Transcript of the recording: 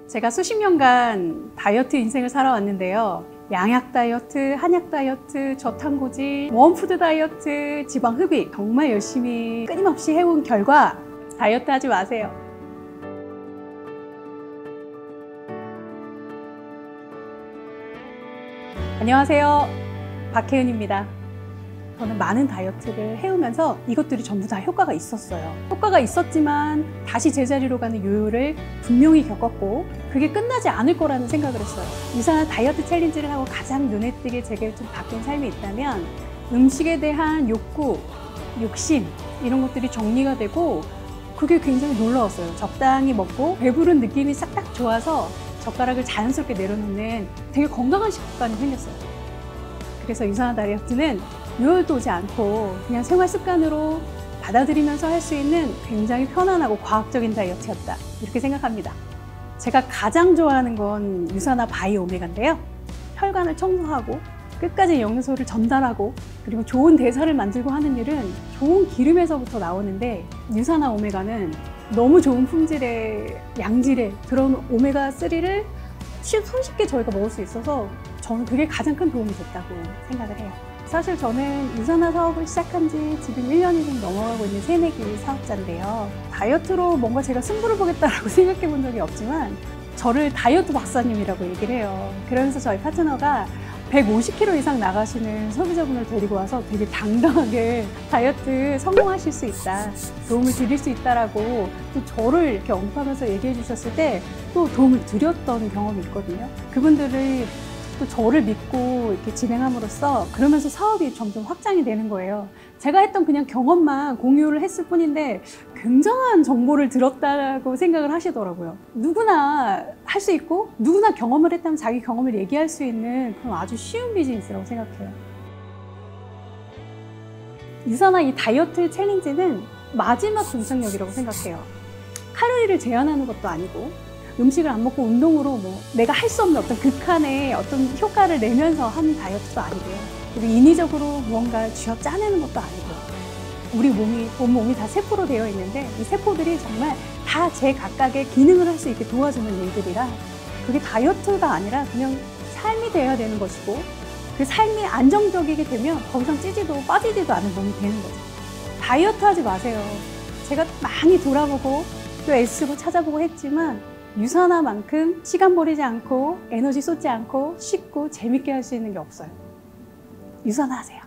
제가 수십 년간 다이어트 인생을 살아왔는데요. 양약 다이어트, 한약 다이어트, 저탄고지, 원푸드 다이어트, 지방 흡입 정말 열심히 끊임없이 해온 결과 다이어트 하지 마세요. 안녕하세요. 박혜은입니다. 저는 많은 다이어트를 해오면서 이것들이 전부 다 효과가 있었어요. 효과가 있었지만 다시 제자리로 가는 요요를 분명히 겪었고 그게 끝나지 않을 거라는 생각을 했어요. 유산한 다이어트 챌린지를 하고 가장 눈에 띄게 제게 좀 바뀐 삶이 있다면 음식에 대한 욕구, 욕심 이런 것들이 정리가 되고 그게 굉장히 놀라웠어요. 적당히 먹고 배부른 느낌이 싹 딱 좋아서 젓가락을 자연스럽게 내려놓는 되게 건강한 식습관이 생겼어요. 그래서 유산한 다이어트는 요요도 오지 않고 그냥 생활 습관으로 받아들이면서 할 수 있는 굉장히 편안하고 과학적인 다이어트였다 이렇게 생각합니다. 제가 가장 좋아하는 건 유산화 바이오 오메가인데요. 혈관을 청소하고 끝까지 영양소를 전달하고 그리고 좋은 대사를 만들고 하는 일은 좋은 기름에서부터 나오는데 유산화 오메가는 너무 좋은 품질의 양질의 그런 오메가3를 손쉽게 저희가 먹을 수 있어서 저는 그게 가장 큰 도움이 됐다고 생각을 해요. 사실 저는 유산화 사업을 시작한 지 지금 1년이 좀 넘어가고 있는 새내기 사업자인데요. 다이어트로 뭔가 제가 승부를 보겠다라고 생각해 본 적이 없지만 저를 다이어트 박사님이라고 얘기를 해요. 그러면서 저희 파트너가 150kg 이상 나가시는 소비자분을 데리고 와서 되게 당당하게 다이어트 성공하실 수 있다, 도움을 드릴 수 있다라고 또 저를 이렇게 언급하면서 얘기해 주셨을 때 또 도움을 드렸던 경험이 있거든요. 그분들이 또 저를 믿고 이렇게 진행함으로써 그러면서 사업이 점점 확장이 되는 거예요. 제가 했던 그냥 경험만 공유를 했을 뿐인데 굉장한 정보를 들었다고 생각을 하시더라고요. 누구나 할 수 있고 누구나 경험을 했다면 자기 경험을 얘기할 수 있는 그런 아주 쉬운 비즈니스라고 생각해요. 유산화 이 다이어트 챌린지는 마지막 동상역이라고 생각해요. 칼로리를 제한하는 것도 아니고 음식을 안 먹고 운동으로 내가 할 수 없는 어떤 극한의 어떤 효과를 내면서 하는 다이어트도 아니고요. 그리고 인위적으로 무언가 쥐어 짜내는 것도 아니고요. 우리 온 몸이 다 세포로 되어 있는데 이 세포들이 정말 다 제 각각의 기능을 할 수 있게 도와주는 일들이라 그게 다이어트가 아니라 그냥 삶이 되어야 되는 것이고 그 삶이 안정적이게 되면 더 이상 찌지도 빠지지도 않은 몸이 되는 거죠. 다이어트 하지 마세요. 제가 많이 돌아보고 또 애쓰고 찾아보고 했지만 유산화만큼 시간 버리지 않고 에너지 쏟지 않고 쉽고 재밌게 할 수 있는 게 없어요. 유산화하세요.